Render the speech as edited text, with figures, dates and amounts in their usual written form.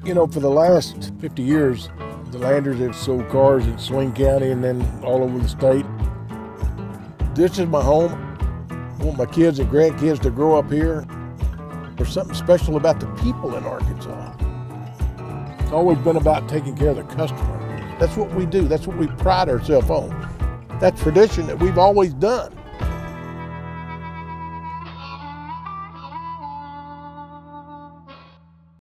You know, for the last 50 years, the Landers have sold cars in Swain County and then all over the state. This is my home. I want my kids and grandkids to grow up here. There's something special about the people in Arkansas. It's always been about taking care of the customer. That's what we do. That's what we pride ourselves on. That tradition that we've always done.